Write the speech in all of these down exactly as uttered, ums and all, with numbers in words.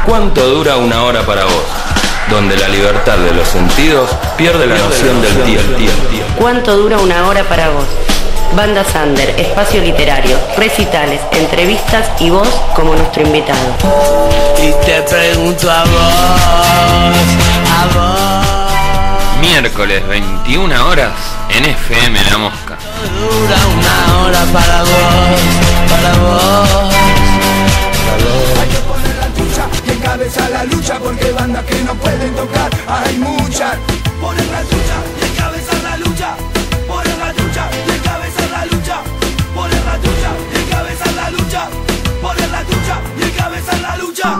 ¿Cuánto dura una hora para vos? Donde la libertad de los sentidos pierde la noción del tiempo. ¿Cuánto dura una hora para vos? Banda Sander, espacio literario, recitales, entrevistas y vos como nuestro invitado. Y te pregunto a vos, a vos. Miércoles veintiuna horas en F M La Mosca. Dura una hora para vos, para vos. Hay que poner la tuya y encabezar la lucha, porque bandas que no pueden tocar hay muchas. Poner la tuya y encabezar la lucha. Poner la tuya y encabezar la lucha. Poner la tuya y encabezar la lucha. Poner la tuya y encabezar la lucha.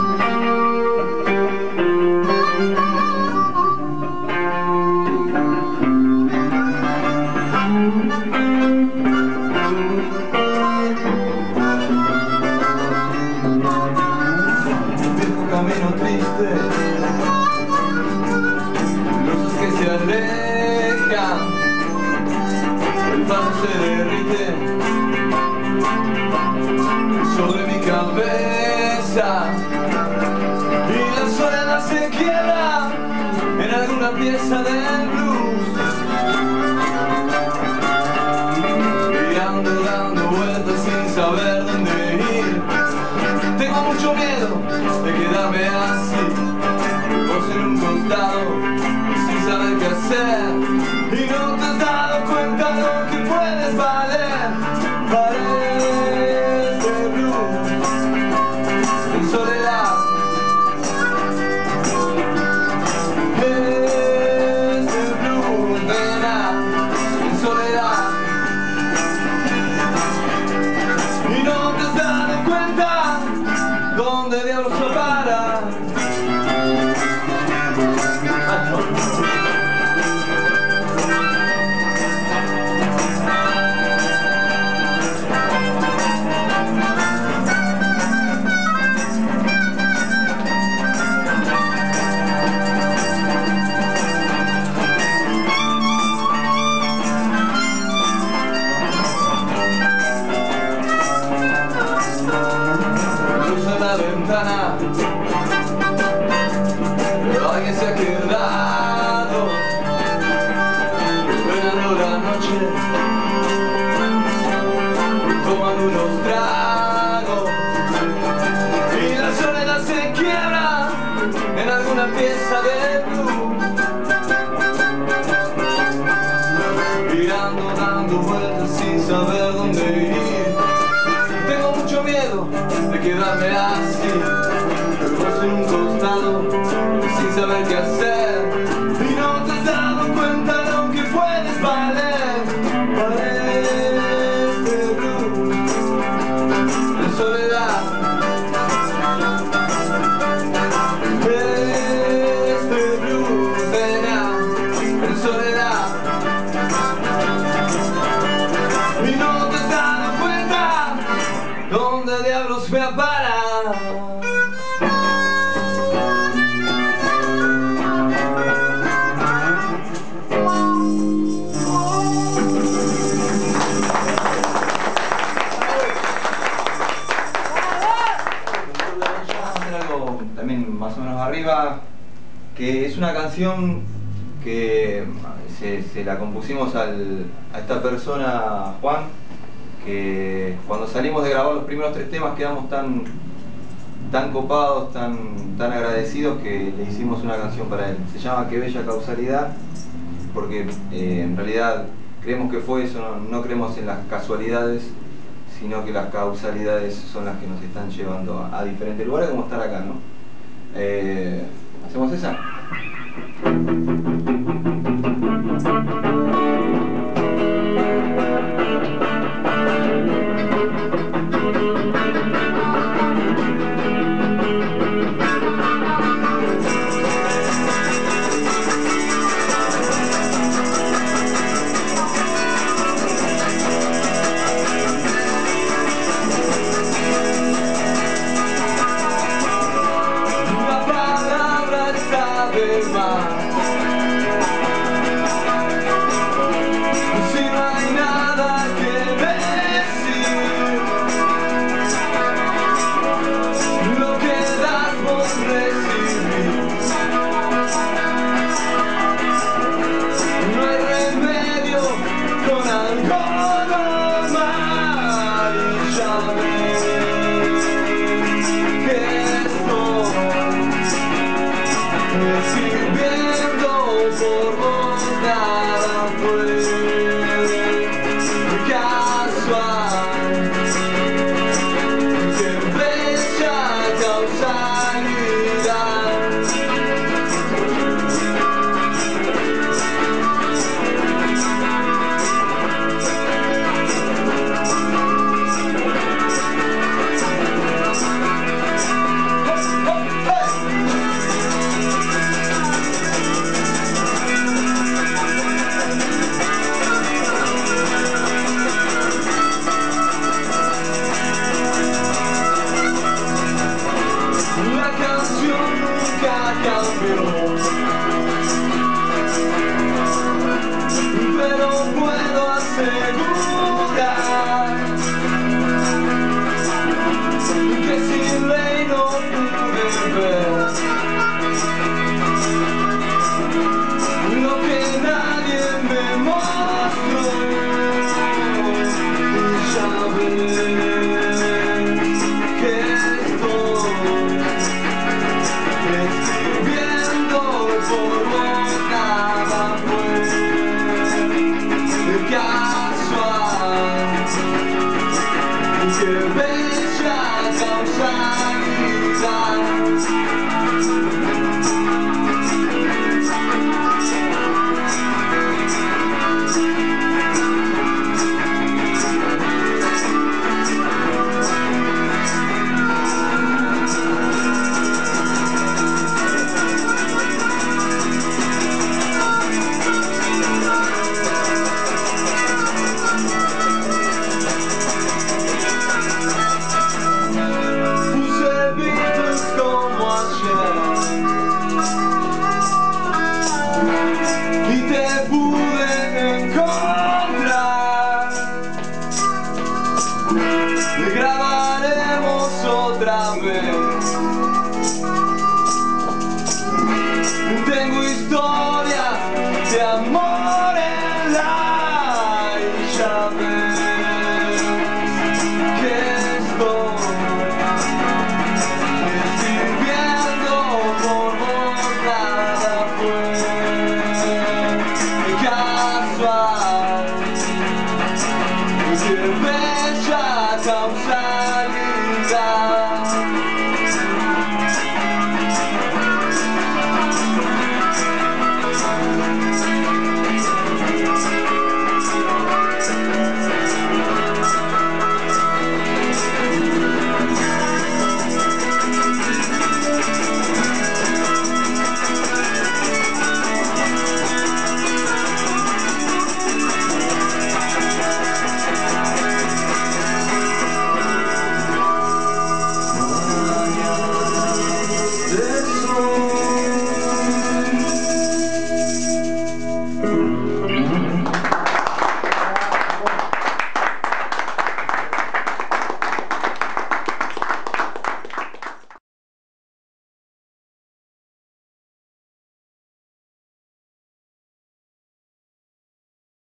Camino triste, luces que se alejan, el pan se derrite sobre mi cabeza y la soledad se quiebra en alguna pieza del blues, y ando dando vueltas sin saber dónde ir. Tengo mucho miedo de quedarme así, vos en un costado, sin saber qué hacer, y no te has dado cuenta lo que puedes valer. Parece blues, en soledad. Este blues, nena, en soledad. Y no te has dado cuenta ¿dónde diablos se para? Cruza la ventana, pero alguien se ha quedado esperando la noche, tomando unos tragos, y la soledad se quiebra en alguna pieza de blues, girando, dando vueltas sin saber dónde ir. Tengo mucho miedo de quedarme así, vos en un costado, sin saber qué hacer, y no te has dado cuenta lo que puedes valer. Parece blues, en soledad. Este blues, nena, en soledad. Y no te has dado cuenta ¿dónde diablos me para? Algo también más o menos arriba, que es una canción que se, se la compusimos al, a esta persona, Juan, que cuando salimos de grabar los primeros tres temas quedamos tan, tan copados, tan, tan agradecidos que le hicimos una canción para él. Se llama Qué bella causalidad, porque eh, en realidad creemos que fue eso, no, no creemos en las casualidades, sino que las causalidades son las que nos están llevando a, a diferentes lugares, como estar acá, ¿no? Eh, ¿Hacemos esa? Una palabra está de más. Si no hay nada que decir, lo que das vos ya cambió, pero puedo asegurar que sin ley no pude ver lo que nadie me mostró. Y ya ves que estoy escribiendo por vos, nada fue casual. Qué bella causalidad. Y te pude encontrar. Grabaremos otra vez. Tengo historia.